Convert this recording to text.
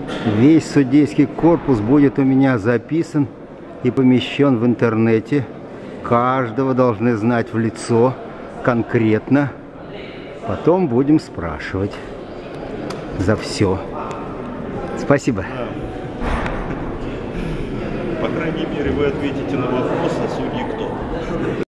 Весь судейский корпус будет у меня записан и помещен в интернете. Каждого должны знать в лицо конкретно. Потом будем спрашивать за все. Спасибо. По крайней мере, вы ответите на вопрос, а судьи кто?